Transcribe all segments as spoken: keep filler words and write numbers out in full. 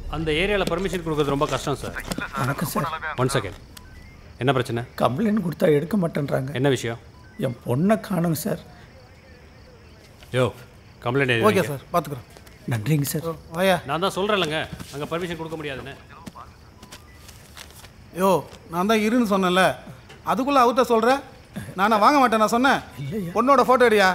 அந்த ஏரியாவில் பர்மிஷன் கொடுக்குறது ரொம்ப கஷ்டம் சார். வணக்கம் சார். One second. என்ன பிரச்சனை? கம்ப்ளைண்ட் கொடுத்தா எடுக்க மாட்டேன்றாங்க. என்ன விஷயம்? என் பொண்ணை காணுங்க சார். யோ கம்ப்ளைண்ட். ஓகே சார், பார்த்துக்குறோம். நன்றிங்க சார். வாயா. நான் தான் சொல்கிறேன்லங்க அங்கே பர்மிஷன் கொடுக்க முடியாதுன்னு. யோ நான் தான் இருன்னு சொன்னேன்ல, அதுக்குள்ளே அவர்கிட்ட சொல்கிறேன். நானா வாங்க மாட்டேன் நான் சொன்னேன். பொண்ணோட ஃபோட்டோ எடுயா.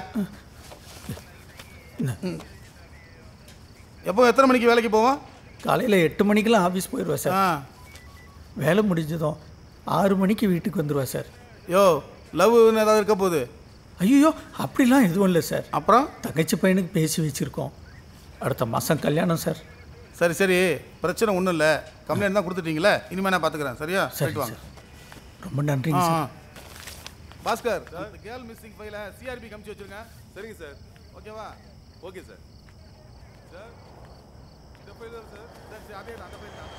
எப்போ எத்தனை மணிக்கு வேலைக்கு போவோம்? காலையில் எட்டு மணிக்கெலாம் ஆஃபீஸ் போயிடுவா சார். வேலை முடிஞ்சதும் ஆறு மணிக்கு வீட்டுக்கு வந்துடுவா சார். யோ லவ்னு ஏதாவது இருக்க போகுது? ஐயோ அப்படிலாம் எதுவும் இல்லை சார். அப்புறம் தங்கச்சி பையனுக்கு பேசி வச்சுருக்கோம். அடுத்த மாதம் கல்யாணம் சார். சரி சரி, பிரச்சனை ஒன்றும் இல்லை. கம்ப்ளைண்ட் தான் கொடுத்துட்டீங்களே, இனிமேல் நான் பார்த்துக்கிறேன். சரியா? சரி வாங்க. ரொம்ப நன்றிங்க சார். பாஸ்கர், கேர்ள் மிஸ்ஸிங் ஃபைலை சிஆர்பி கமிச்சு வச்சுருங்க. சரிங்க சார். ஓகேவா? Okay sir. சார் இந்த ஃபைல் சார் சார் அதே அந்த ஃபைல் தான்.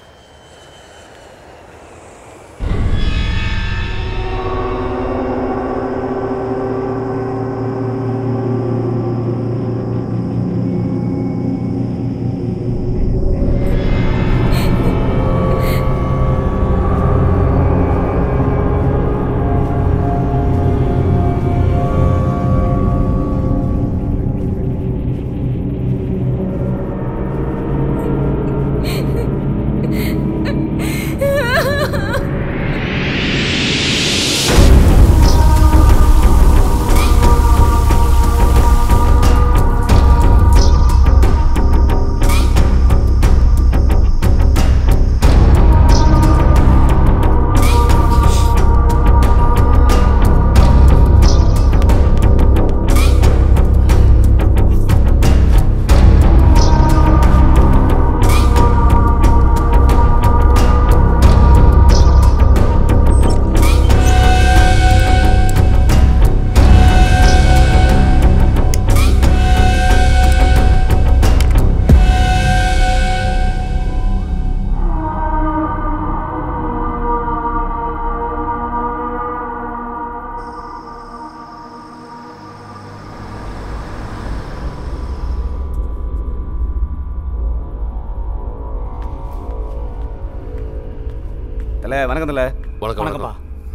தல வணக்கம் தல. வணக்கம் வணக்கம்ப்பா.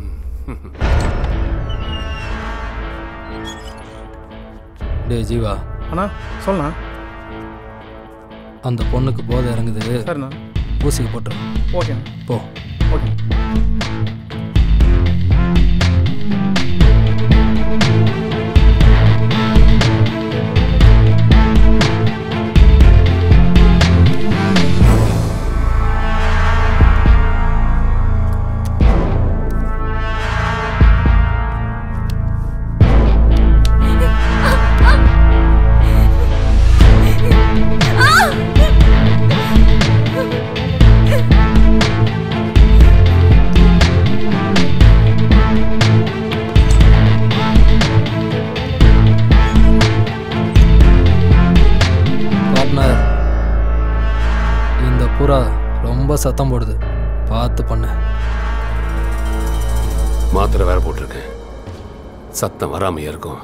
டேய் ஜீவா. அண்ணா சொல்லண்ணா. அந்த பொண்ணுக்கு போதை இறங்குது. சரிண்ணா. ஊசிக்கு போட்டுரு. ஓகேண்ணா. போ. ஓகே. ரொம்ப சத்தம் போடுது, பார்த்து பண்ண. மாத்திரை வேற போட்டிருக்கேன், சத்தம் வராமையா இருக்கும்.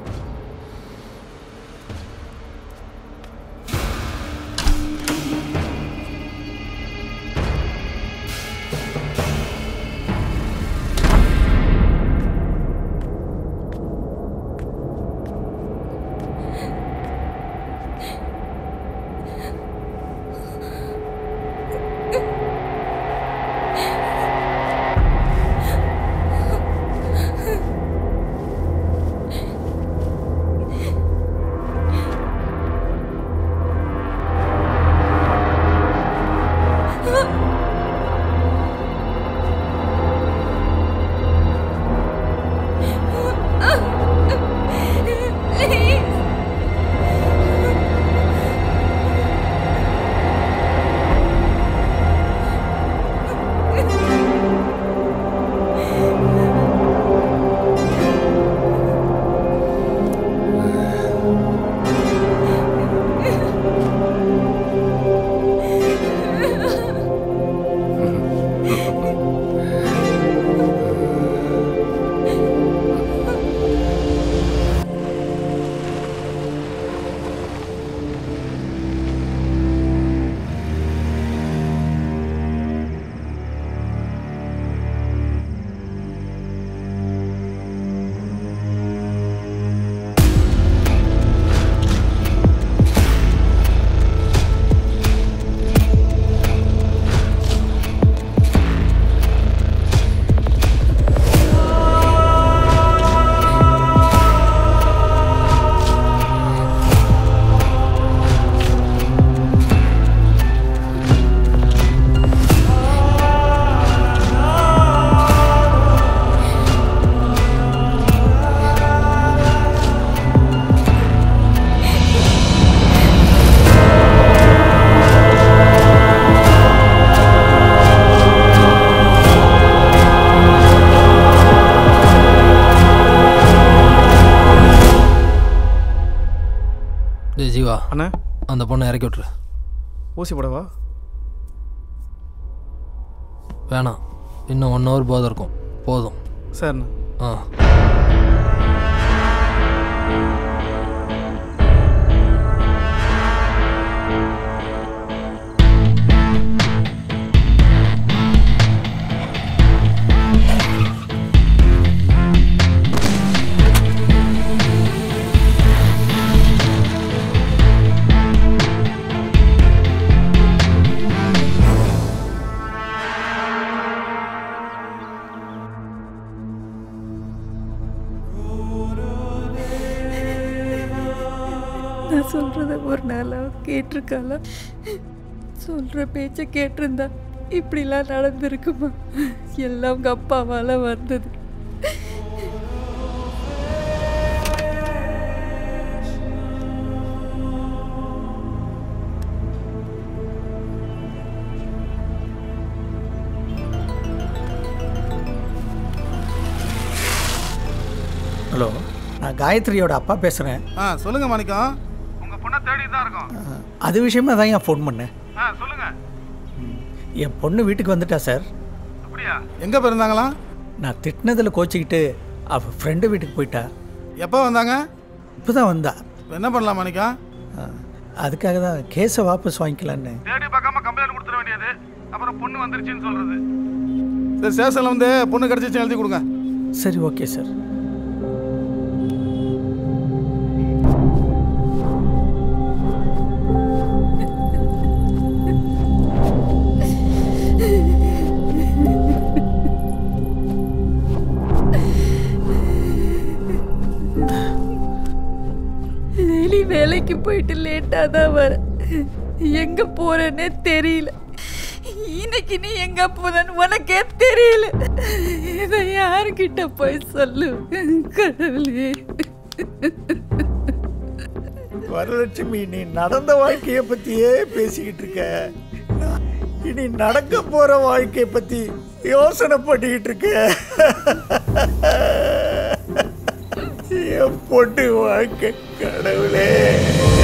அண்ணா அந்த பொண்ணை இறக்கி விட்ரு. ஊசி போடவா? வேணாம், இன்னும் ஒன் ஹவர் போதும் இருக்கும். போதும் சரிண்ணா. ஆ நான் சொல்கிறத ஒரு நாளாவது கேட்டிருக்காளா? சொல்கிற பேச்சை கேட்டிருந்தா இப்படிலாம் நடந்திருக்குமா? எல்லாம் உங்கள் அப்பாவால் வந்தது. ஹலோ, நான் காயத்ரியோட அப்பா பேசுகிறேன். ஆ சொல்லுங்கள் மாணிக்கம். உங்கள் பொண்ணை தேடி தான் இருக்கோம். அது விஷயமா தான் என் ஃபோன் பண்ணேன். ஆ சொல்லுங்கள். என் பொண்ணு வீட்டுக்கு வந்துட்டா சார். அப்படியா? எங்கே போயிருந்தாங்களா? நான் திட்டினதில் கோச்சிக்கிட்டு அவள் ஃப்ரெண்டு வீட்டுக்கு போயிட்டா. எப்போ வந்தாங்க? இப்போ தான் வந்தா. என்ன பண்ணலாம் மாணிக்கம்? அதுக்காக தான் கேஸை வாபஸ் வாங்கிக்கலான்னு. தேடி பார்க்காம கம்ப்ளைண்ட் கொடுத்துட வேண்டியது. அப்புறம் பொண்ணு வந்துருச்சுன்னு சொல்கிறது. சரி, ஸ்டேஷனில் வந்து பொண்ணு கிடச்சிச்சு எழுதி கொடுங்க. சரி, ஓகே சார். வெளி வேலைக்கு போயிட்டு லேட்டாக தான் வர. எங்கே போகிறேன்னே தெரியல. இன்னைக்கு நீ எங்கே போறன்னு உனக்கே தெரியல. இதை யாருக்கிட்ட போய் சொல்லு கடவுளே. வரலட்சுமி, நீ நடந்த வாழ்க்கையை பற்றியே பேசிக்கிட்டு இருக்க. இனி நடக்க போகிற வாழ்க்கையை பற்றி யோசனை பண்ணிக்கிட்டு இருக்க. என் பொண்ணு வாழ்க்கை கடவுளே.